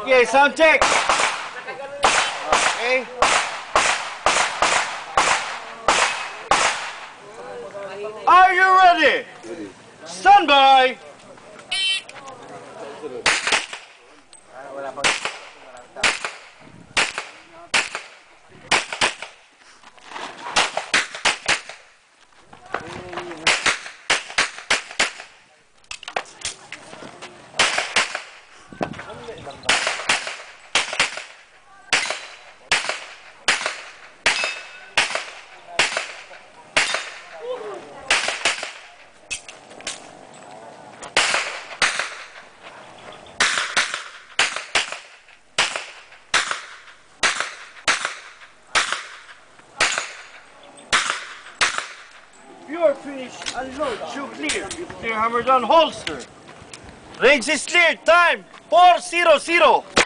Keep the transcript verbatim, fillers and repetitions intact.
Okay, sound check. Okay. Are you ready? Stand by. You're finished. Unload. Shoe clear. You clear hammer down holster. Range is clear. Time four zero zero.